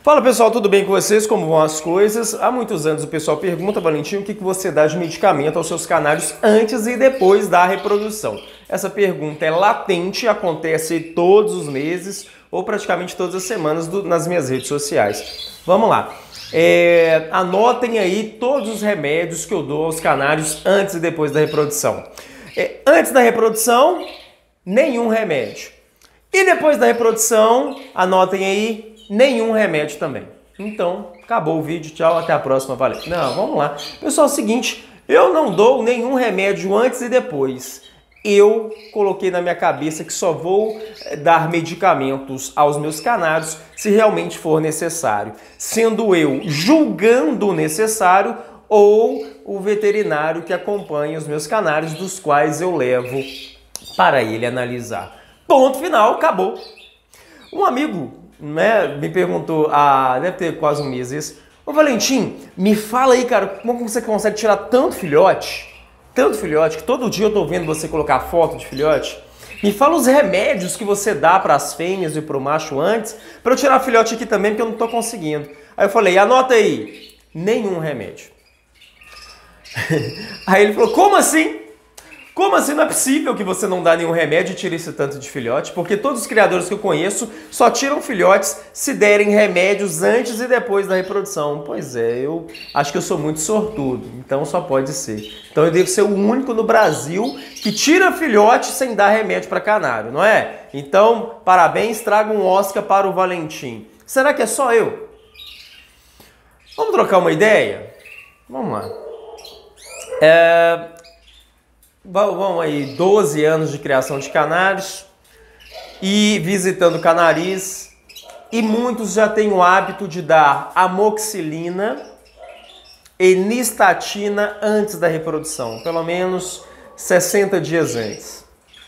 Fala pessoal, tudo bem com vocês? Como vão as coisas? Há muitos anos o pessoal pergunta, Valentim, o que você dá de medicamento aos seus canários antes e depois da reprodução? Essa pergunta é latente, acontece todos os meses ou praticamente todas as semanas nas minhas redes sociais. Vamos lá. Anotem aí todos os remédios que eu dou aos canários antes e depois da reprodução. Antes da reprodução, nenhum remédio. E depois da reprodução, anotem aí, nenhum remédio também. Então, acabou o vídeo, tchau, até a próxima, valeu. Não, vamos lá. Pessoal, é o seguinte, eu não dou nenhum remédio antes e depois. Eu coloquei na minha cabeça que só vou dar medicamentos aos meus canários se realmente for necessário. Sendo eu julgando necessário ou o veterinário que acompanha os meus canários, dos quais eu levo para ele analisar. Ponto final, acabou. Um amigo me perguntou, deve ter quase um mês isso, ô Valentim, me fala aí, cara, como você consegue tirar tanto filhote, que todo dia eu tô vendo você colocar foto de filhote. Me fala os remédios que você dá para as fêmeas e para o macho antes, para eu tirar filhote aqui também, porque eu não tô conseguindo. Aí eu falei, anota aí, nenhum remédio. Aí ele falou, como assim? Como assim? Não é possível que você não dá nenhum remédio e tire esse tanto de filhote? Porque todos os criadores que eu conheço só tiram filhotes se derem remédios antes e depois da reprodução. Pois é, eu acho que eu sou muito sortudo, então só pode ser. Então eu devo ser o único no Brasil que tira filhote sem dar remédio para canário, não é? Então, parabéns, traga um Oscar para o Valentim. Será que é só eu? Vamos trocar uma ideia? Vamos lá. Vão aí 12 anos de criação de canários e visitando canaris, e muitos já têm o hábito de dar amoxicilina e nistatina antes da reprodução, pelo menos 60 dias antes.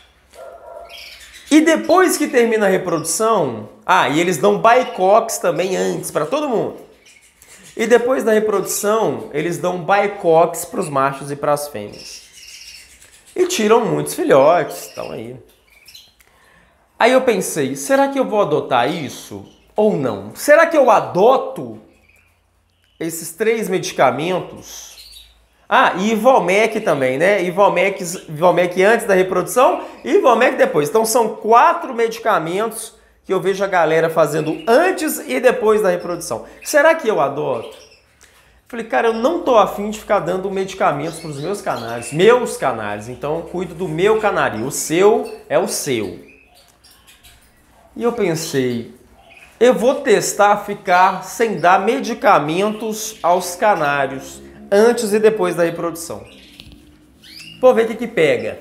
E depois que termina a reprodução, e eles dão Bicox também antes para todo mundo. E depois da reprodução, eles dão Bicox para os machos e para as fêmeas. E tiram muitos filhotes, estão aí. Aí eu pensei, será que eu vou adotar isso ou não? Será que eu adoto esses 3 medicamentos? E Ivomec também, né? Ivomec antes da reprodução e Ivomec depois. Então são 4 medicamentos que eu vejo a galera fazendo antes e depois da reprodução. Será que eu adoto? Falei, cara, eu não tô afim de ficar dando medicamentos para os meus canários, então eu cuido do meu canário, o seu é o seu. E eu pensei, eu vou testar ficar sem dar medicamentos aos canários antes e depois da reprodução. Vou ver o que pega.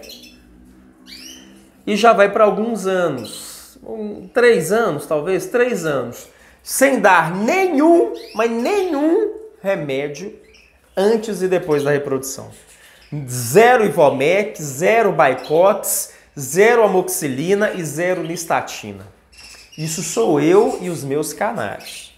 E já vai para alguns anos, 3 anos talvez, 3 anos, sem dar nenhum remédio antes e depois da reprodução. 0 Ivomec, 0 Bicox, 0 amoxicilina e 0 nistatina. Isso sou eu e os meus canários.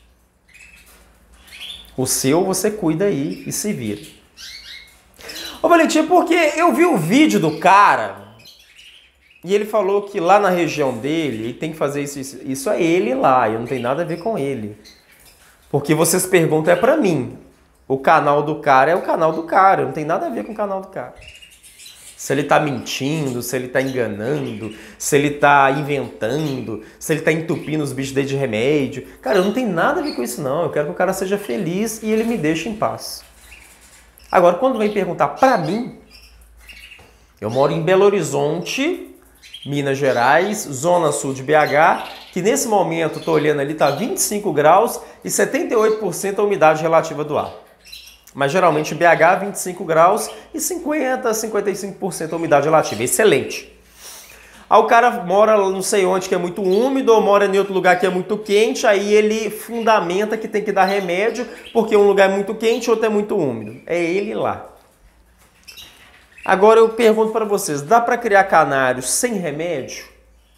O seu você cuida aí e se vira. Ô Valentim, porque eu vi o vídeo do cara e ele falou que lá na região dele ele tem que fazer isso é ele lá, eu não tenho nada a ver com ele. Porque vocês perguntam pra mim. O canal do cara é o canal do cara, não tem nada a ver com o canal do cara. Se ele tá mentindo, se ele tá enganando, se ele tá inventando, se ele tá entupindo os bichos dele de remédio. Cara, eu não tenho nada a ver com isso não, eu quero que o cara seja feliz e ele me deixe em paz. Agora, quando vem perguntar pra mim, eu moro em Belo Horizonte, Minas Gerais, zona sul de BH, que nesse momento, tô olhando ali, tá 25 graus e 78% a umidade relativa do ar. Mas geralmente em BH, 25 graus e 50% a 55% a umidade relativa. Excelente. Aí o cara mora não sei onde que é muito úmido, ou mora em outro lugar que é muito quente, aí ele fundamenta que tem que dar remédio, porque um lugar é muito quente e outro é muito úmido. É ele lá. Agora eu pergunto para vocês, dá para criar canários sem remédio?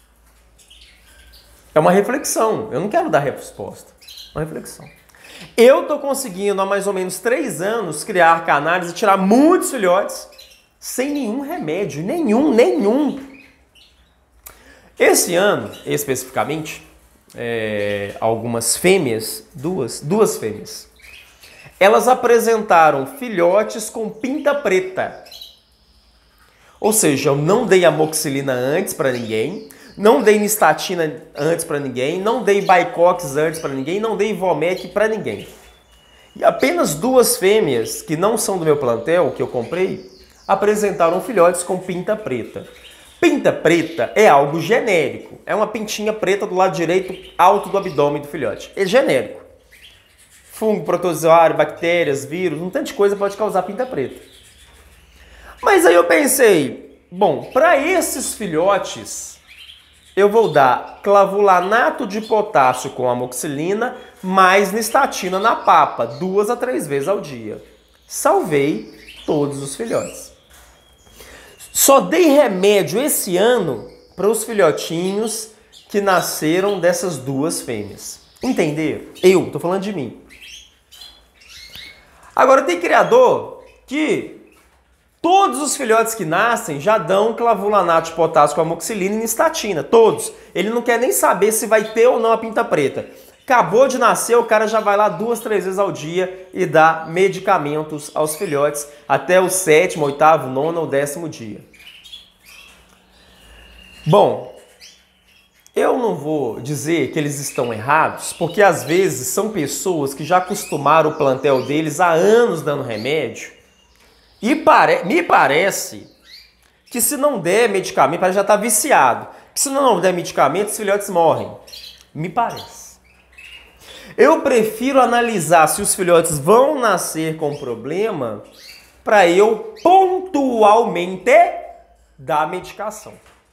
É uma reflexão, eu não quero dar resposta, é uma reflexão. Eu tô conseguindo há mais ou menos 3 anos criar canários e tirar muitos filhotes sem nenhum remédio, nenhum. Esse ano, especificamente, algumas fêmeas, duas fêmeas. Elas apresentaram filhotes com pinta preta. Ou seja, eu não dei amoxicilina antes para ninguém, não dei nistatina antes para ninguém, não dei Bicox antes para ninguém, não dei Ivomec para ninguém. E apenas duas fêmeas, que não são do meu plantel, que eu comprei, apresentaram filhotes com pinta preta. Pinta preta é algo genérico. É uma pintinha preta do lado direito, alto do abdômen do filhote. É genérico. Fungo, protozoário, bactérias, vírus, um tanto de coisa pode causar pinta preta. Mas aí eu pensei, bom, para esses filhotes, eu vou dar clavulanato de potássio com amoxicilina mais nistatina na papa, 2 a 3 vezes ao dia. Salvei todos os filhotes. Só dei remédio esse ano para os filhotinhos que nasceram dessas duas fêmeas. Entenderam? Eu, tô falando de mim. Agora tem criador que todos os filhotes que nascem já dão clavulanato de potássio com amoxicilina e nistatina, todos. Ele não quer nem saber se vai ter ou não a pinta preta. Acabou de nascer, o cara já vai lá 2, 3 vezes ao dia e dá medicamentos aos filhotes até o 7º, 8º, 9º ou 10º dia. Bom, eu não vou dizer que eles estão errados, porque às vezes são pessoas que já acostumaram o plantel deles há anos dando remédio e me parece que se não der medicamento, parece que já está viciado, que se não der medicamento, os filhotes morrem. Me parece. Eu prefiro analisar se os filhotes vão nascer com problema para eu pontualmente dar medicação.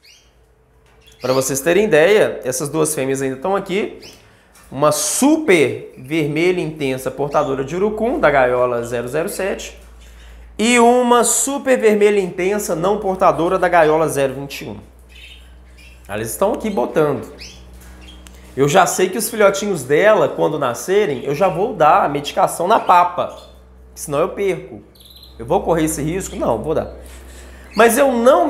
Para vocês terem ideia, essas duas fêmeas ainda estão aqui. Uma super vermelha intensa portadora de urucum, da gaiola 007. E uma super vermelha intensa não portadora da gaiola 021. Elas estão aqui botando. Eu já sei que os filhotinhos dela, quando nascerem, eu já vou dar a medicação na papa. Senão eu perco. Eu vou correr esse risco? Não, vou dar. Mas eu não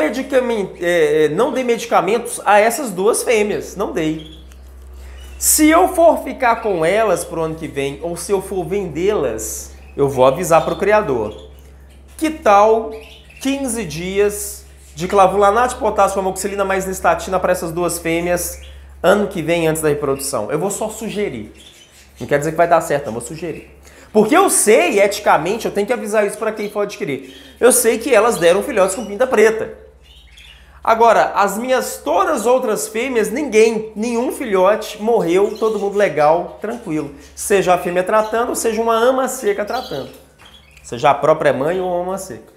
dei medicamentos a essas duas fêmeas. Não dei. Se eu for ficar com elas pro ano que vem, ou se eu for vendê-las, eu vou avisar pro criador. Que tal 15 dias de clavulanato de potássio com amoxicilina mais nistatina para essas duas fêmeas ano que vem, antes da reprodução? Eu vou só sugerir. Não quer dizer que vai dar certo, eu vou sugerir. Porque eu sei, eticamente, eu tenho que avisar isso para quem for adquirir. Eu sei que elas deram filhotes com pinta preta. Agora, as minhas todas outras fêmeas, nenhum filhote morreu, todo mundo legal, tranquilo. Seja a fêmea tratando, ou seja uma ama seca tratando. Seja a própria mãe ou a ama seca.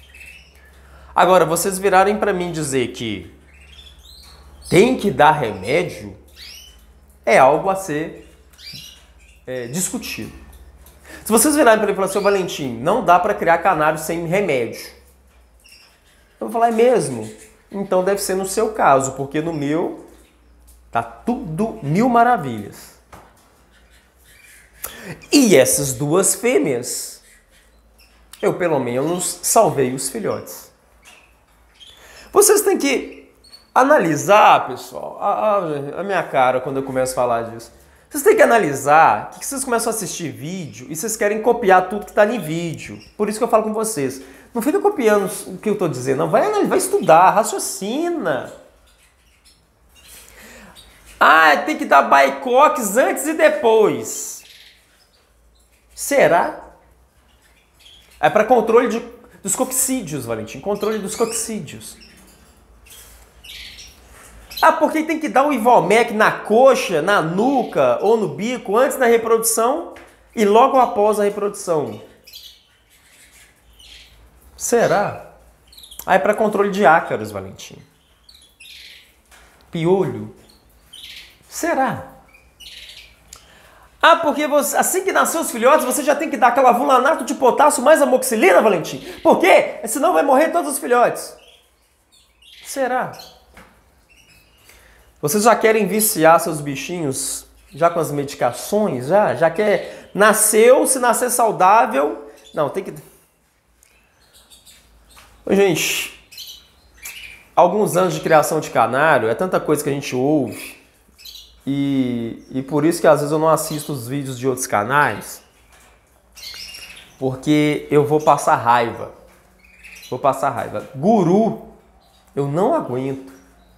Agora, vocês virarem para mim dizer que tem que dar remédio, é algo a ser discutido. Se vocês virarem para ele e falarem, seu Valentim, não dá para criar canário sem remédio. Eu vou falar, é mesmo? Então deve ser no seu caso, porque no meu tá tudo mil maravilhas. E essas duas fêmeas, eu pelo menos salvei os filhotes. Vocês têm que analisar, pessoal, a minha cara quando eu começo a falar disso. Vocês têm que analisar que vocês começam a assistir vídeo e vocês querem copiar tudo que está em vídeo. Por isso que eu falo com vocês. Não fica copiando o que eu estou dizendo, não. Vai estudar, raciocina. Tem que dar Bicox antes e depois. Será? É para controle dos coccídeos, Valentim. Controle dos coccídeos. Porque tem que dar um Ivomec na coxa, na nuca ou no bico antes da reprodução e logo após a reprodução. Será? É para controle de ácaros, Valentim. Piolho. Será? Porque assim que nascer os filhotes, você já tem que dar clavulanato de potássio mais amoxicilina, Valentim? Por quê? Senão vai morrer todos os filhotes. Será? Vocês já querem viciar seus bichinhos já com as medicações? Já quer? Nasceu, se nascer saudável... Não, tem que... Gente, alguns anos de criação de canário, é tanta coisa que a gente ouve. E por isso que às vezes eu não assisto os vídeos de outros canais, porque eu vou passar raiva. Vou passar raiva. Guru, eu não aguento.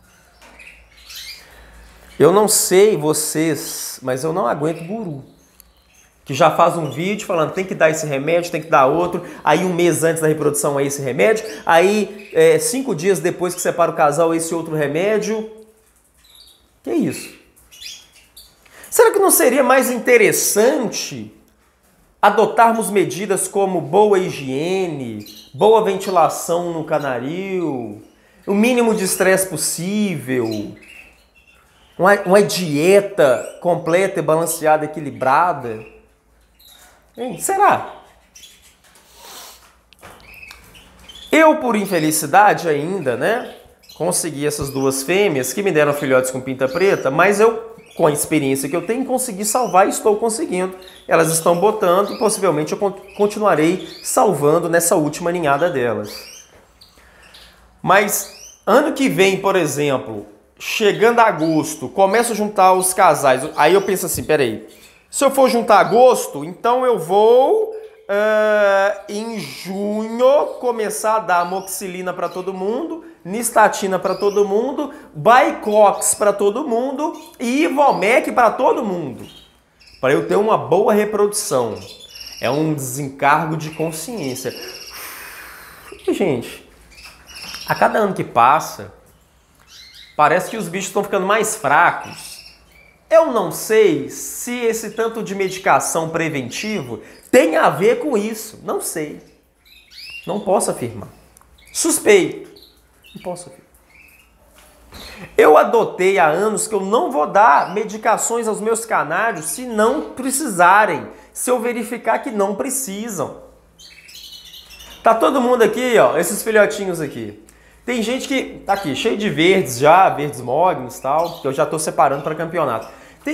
Eu não sei vocês, mas eu não aguento guru. Que já faz um vídeo falando tem que dar esse remédio, tem que dar outro, aí um mês antes da reprodução é esse remédio, aí 5 dias depois que separa o casal esse outro remédio. Que isso? Será que não seria mais interessante adotarmos medidas como boa higiene, boa ventilação no canaril, o mínimo de estresse possível, uma dieta completa e balanceada, equilibrada? Hein, será? Eu, por infelicidade ainda, né, consegui essas 2 fêmeas que me deram filhotes com pinta preta, mas eu, com a experiência que eu tenho, consegui salvar e estou conseguindo. Elas estão botando e possivelmente eu continuarei salvando nessa última ninhada delas. Mas ano que vem, por exemplo, chegando a agosto, começo a juntar os casais. Aí eu penso assim, peraí, se eu for juntar agosto, então eu vou em junho começar a dar amoxicilina para todo mundo, nistatina para todo mundo, Bicox para todo mundo e Ivomec para todo mundo, para eu ter uma boa reprodução. É um desencargo de consciência. E, gente, a cada ano que passa, parece que os bichos estão ficando mais fracos. Eu não sei se esse tanto de medicação preventivo tem a ver com isso. Não sei. Não posso afirmar. Suspeito. Não posso afirmar. Eu adotei há anos que eu não vou dar medicações aos meus canários se não precisarem. Se eu verificar que não precisam. Tá todo mundo aqui, ó, esses filhotinhos aqui. Tem gente que tá aqui, cheio de verdes já, verdes mognos e tal, que eu já tô separando para campeonato.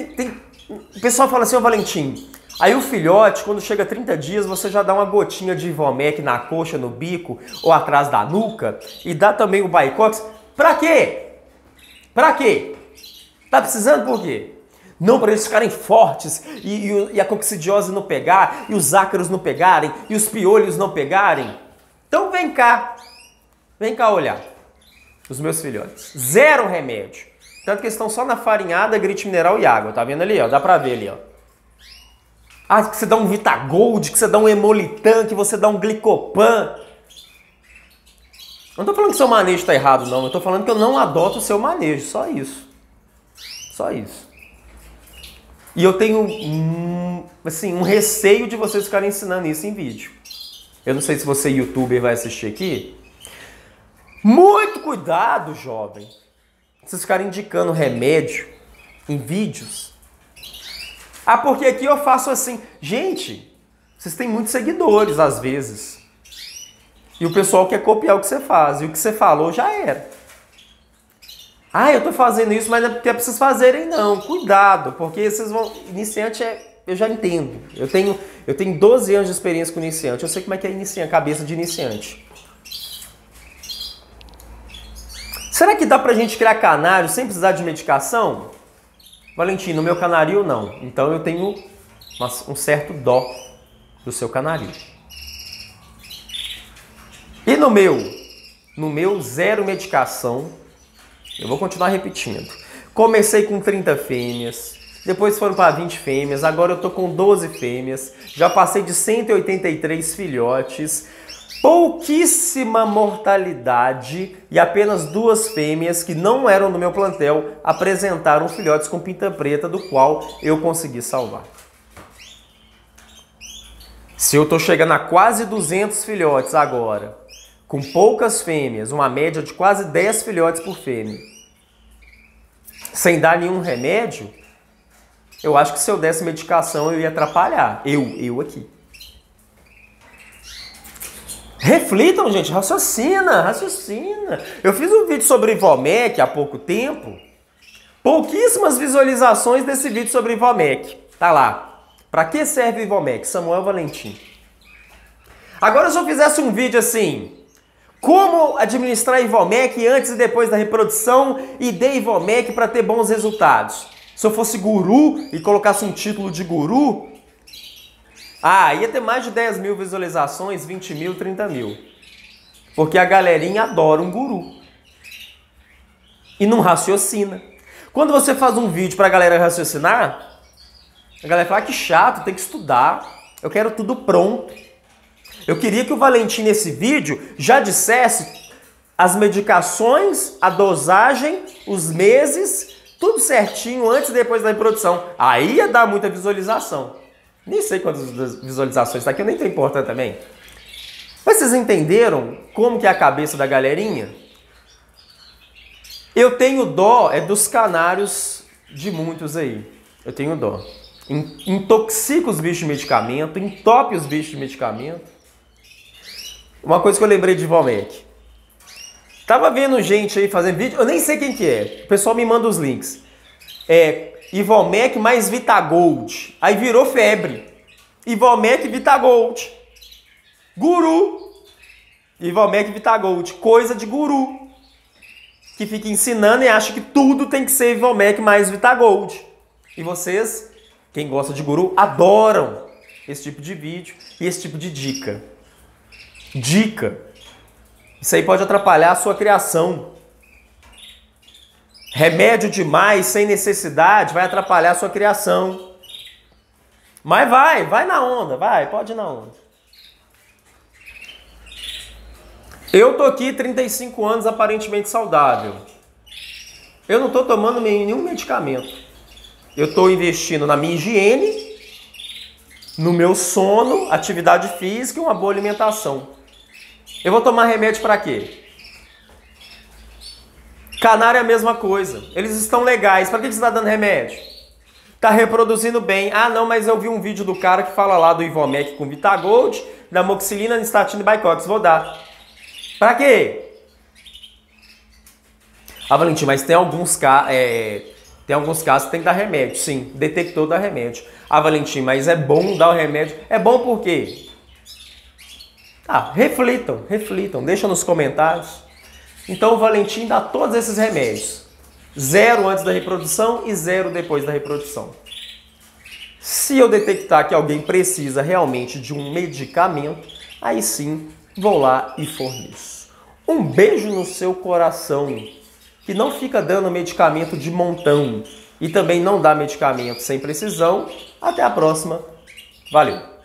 O pessoal fala assim, ô Valentim, aí o filhote, quando chega a 30 dias, você já dá uma gotinha de Ivomec na coxa, no bico ou atrás da nuca e dá também o Bicox. Pra quê? Pra quê? Tá precisando por quê? Não para eles ficarem fortes e a coccidiose não pegar, e os ácaros não pegarem, e os piolhos não pegarem. Então vem cá olhar os meus filhotes. 0 remédio. Tanto que eles estão só na farinhada, grite mineral e água. Tá vendo ali, ó? Dá pra ver ali, ó. Ah, que você dá um Vitagold, que você dá um Hemolitan, que você dá um Glicopan. Não tô falando que seu manejo tá errado, não. Eu tô falando que eu não adoto o seu manejo. Só isso. Só isso. E eu tenho, um receio de vocês ficarem ensinando isso em vídeo. Eu não sei se você, youtuber, vai assistir aqui. Muito cuidado, jovem. Vocês ficarem indicando remédio em vídeos. Ah, porque aqui eu faço assim. Gente, vocês têm muitos seguidores às vezes. E o pessoal quer copiar o que você faz. E o que você falou já era. Ah, eu tô fazendo isso, mas não é porque é pra vocês fazerem, não. Cuidado, porque vocês vão... Iniciante eu já entendo. Eu tenho 12 anos de experiência com iniciante. Eu sei como é que é iniciante, cabeça de iniciante. Será que dá pra gente criar canário sem precisar de medicação? Valentim, no meu canaril não. Então eu tenho um certo dó do seu canaril. E no meu 0 medicação, eu vou continuar repetindo. Comecei com 30 fêmeas, depois foram para 20 fêmeas, agora eu tô com 12 fêmeas, já passei de 183 filhotes, pouquíssima mortalidade e apenas 2 fêmeas que não eram do meu plantel apresentaram filhotes com pinta preta, do qual eu consegui salvar. Se eu tô chegando a quase 200 filhotes agora, com poucas fêmeas, uma média de quase 10 filhotes por fêmea, sem dar nenhum remédio, eu acho que se eu desse medicação eu ia atrapalhar. Eu aqui. Reflitam, gente, raciocina. Eu fiz um vídeo sobre Ivomec há pouco tempo. Pouquíssimas visualizações desse vídeo sobre Ivomec. Tá lá. Pra que serve Ivomec? Samuel Valentim. Agora, se eu fizesse um vídeo assim, como administrar Ivomec antes e depois da reprodução e dê Ivomec para ter bons resultados. Se eu fosse guru e colocasse um título de guru, ia ter mais de 10 mil visualizações, 20 mil, 30 mil. Porque a galerinha adora um guru. E não raciocina. Quando você faz um vídeo pra galera raciocinar, a galera fala, que chato, tem que estudar. Eu quero tudo pronto. Eu queria que o Valentim, nesse vídeo, já dissesse as medicações, a dosagem, os meses, tudo certinho antes e depois da reprodução. Aí ia dar muita visualização. Nem sei quantas visualizações está aqui, eu nem tenho importante também. Mas vocês entenderam como que é a cabeça da galerinha? Eu tenho dó dos canários de muitos aí. Eu tenho dó. Intoxica os bichos de medicamento, entope os bichos de medicamento. Uma coisa que eu lembrei de Ivomec. Tava vendo gente aí fazendo vídeo, eu nem sei quem que é. O pessoal me manda os links. Ivomec mais Vitagold. Aí virou febre. Ivomec Vitagold. Guru. Ivomec Vitagold. Coisa de guru. Que fica ensinando e acha que tudo tem que ser Ivomec mais Vitagold. E vocês, quem gosta de guru, adoram esse tipo de vídeo e esse tipo de dica. Dica. Isso aí pode atrapalhar a sua criação. Remédio demais, sem necessidade, vai atrapalhar a sua criação. Mas vai na onda, pode ir na onda. Eu tô aqui 35 anos aparentemente saudável. Eu não tô tomando nenhum medicamento. Eu tô investindo na minha higiene, no meu sono, atividade física e uma boa alimentação. Eu vou tomar remédio para quê? Canário é a mesma coisa. Eles estão legais. Para que você está dando remédio? Está reproduzindo bem. Não, mas eu vi um vídeo do cara que fala lá do Ivomec com Vitagold, da amoxicilina, nistatina e Bicox. Vou dar. Para quê? Valentim, mas tem alguns casos que tem que dar remédio. Sim, detectou dar remédio. Valentim, mas é bom dar o remédio. É bom por quê? Reflitam, deixa nos comentários. Então o Valentim dá todos esses remédios. 0 antes da reprodução e 0 depois da reprodução. Se eu detectar que alguém precisa realmente de um medicamento, aí sim vou lá e forneço. Um beijo no seu coração, que não fica dando medicamento de montão e também não dá medicamento sem precisão. Até a próxima. Valeu!